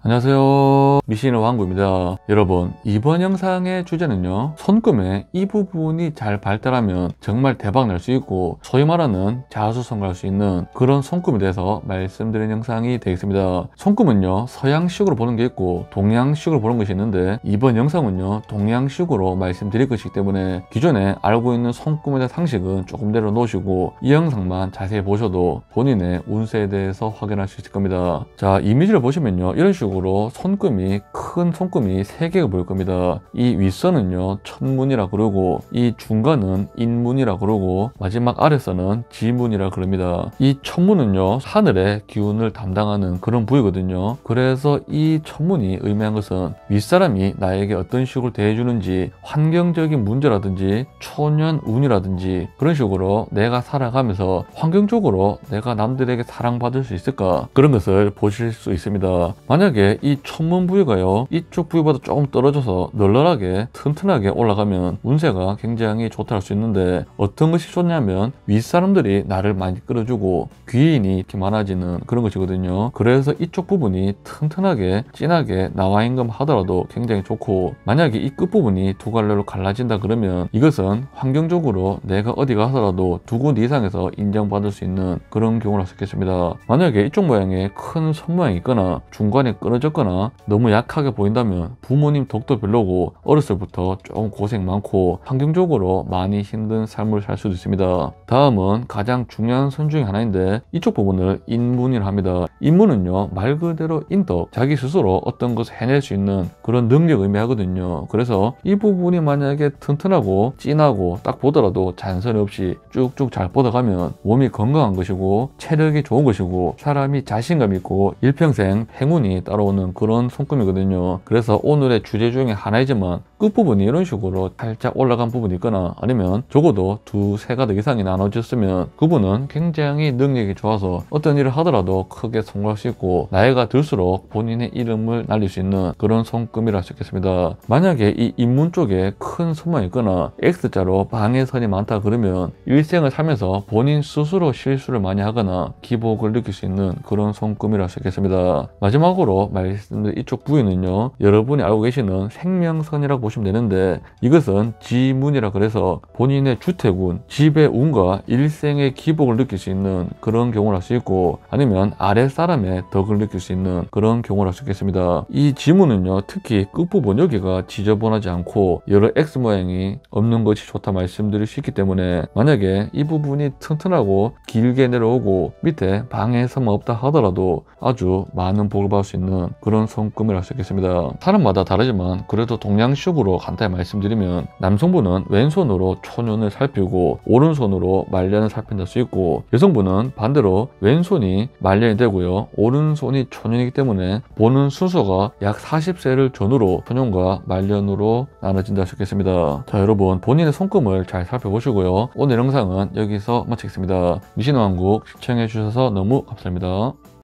안녕하세요, 미신의 왕구입니다. 여러분, 이번 영상의 주제는요, 손금의 이 부분이 잘 발달하면 정말 대박 날 수 있고 소위 말하는 자수성가할 수 있는 그런 손금에 대해서 말씀드리는 영상이 되겠습니다. 손금은요, 서양식으로 보는 게 있고 동양식으로 보는 것이 있는데, 이번 영상은요 동양식으로 말씀드릴 것이기 때문에 기존에 알고 있는 손금에 대한 상식은 조금 내려놓으시고 이 영상만 자세히 보셔도 본인의 운세에 대해서 확인할 수 있을 겁니다. 자, 이미지를 보시면요, 이런 식으로 손금이, 큰 손금이 3개가 보일 겁니다. 이 윗선은요 천문이라 그러고, 이 중간은 인문이라 그러고, 마지막 아랫선은 지문이라 그럽니다. 이 천문은요 하늘의 기운을 담당하는 그런 부위거든요. 그래서 이 천문이 의미한 것은 윗사람이 나에게 어떤 식으로 대해주는지, 환경적인 문제라든지 초년 운이라든지 그런 식으로 내가 살아가면서 환경적으로 내가 남들에게 사랑받을 수 있을까, 그런 것을 보실 수 있습니다. 만약에 이 천문 부위가요 이쪽 부위보다 조금 떨어져서 널널하게 튼튼하게 올라가면 운세가 굉장히 좋다 할 수 있는데, 어떤 것이 좋냐면 윗사람들이 나를 많이 끌어주고 귀인이 이렇게 많아지는 그런 것이거든요. 그래서 이쪽 부분이 튼튼하게 진하게 나와 있는 하더라도 굉장히 좋고, 만약에 이 끝부분이 두 갈래로 갈라진다 그러면 이것은 환경적으로 내가 어디 가서라도 두 곳 이상에서 인정받을 수 있는 그런 경우를 할 수 있겠습니다. 만약에 이쪽 모양의 큰 선 모양이 있거나 중간에 끊어졌거나 너무 약하게 보인다면 부모님 덕도 별로고 어렸을 때부터 좀 고생 많고 환경적으로 많이 힘든 삶을 살 수도 있습니다. 다음은 가장 중요한 선 중에 하나인데, 이쪽 부분을 인문이라 합니다. 인문은요 말 그대로 인덕, 자기 스스로 어떤 것을 해낼 수 있는 그런 능력을 의미하거든요. 그래서 이 부분이 만약에 튼튼하고 진하고 딱 보더라도 잔소리 없이 쭉쭉 잘 뻗어가면 몸이 건강한 것이고 체력이 좋은 것이고 사람이 자신감 있고 일평생 행운이 따라오는 그런 손금이거든요. 그래서 오늘의 주제 중에 하나이지만 끝부분이 이런 식으로 살짝 올라간 부분이 있거나 아니면 적어도 두세 가닥 이상이 나눠졌으면 그분은 굉장히 능력이 좋아서 어떤 일을 하더라도 크게 성공할 수 있고 나이가 들수록 본인의 이름을 날릴 수 있는 그런 손금이라 할 수 있겠습니다. 만약에 이 인문 쪽에 큰 선만 있거나 X자로 방해선이 많다 그러면 일생을 살면서 본인 스스로 실수를 많이 하거나 기복을 느낄 수 있는 그런 손금이라 할 수 있겠습니다. 마지막으로 말씀드린 이쪽 부위는요, 여러분이 알고 계시는 생명선이라고 보시면 되는데, 이것은 지문이라 그래서 본인의 주택운, 집의 운과 일생의 기복을 느낄 수 있는 그런 경우를 할 수 있고, 아니면 아랫사람의 덕을 느낄 수 있는 그런 경우를 할 수 있겠습니다. 이 지문은요 특히 끝부분 여기가 지저분하지 않고 여러 X 모양이 없는 것이 좋다 말씀드릴 수 있기 때문에, 만약에 이 부분이 튼튼하고 길게 내려오고 밑에 방해선만 없다 하더라도 아주 많은 복을 받을 수 있는 그런 손금을 할 수 있겠습니다. 사람마다 다르지만 그래도 동양식으로 간단히 말씀드리면, 남성분은 왼손으로 초년을 살피고 오른손으로 말년을 살핀다 수 있고, 여성분은 반대로 왼손이 말년이 되고요 오른손이 초년이기 때문에 보는 순서가 약 40세를 전후로 초년과 말년으로 나눠진다 할 수 있겠습니다. 자, 여러분 본인의 손금을 잘 살펴보시고요, 오늘 영상은 여기서 마치겠습니다. 미신왕국 시청해 주셔서 너무 감사합니다.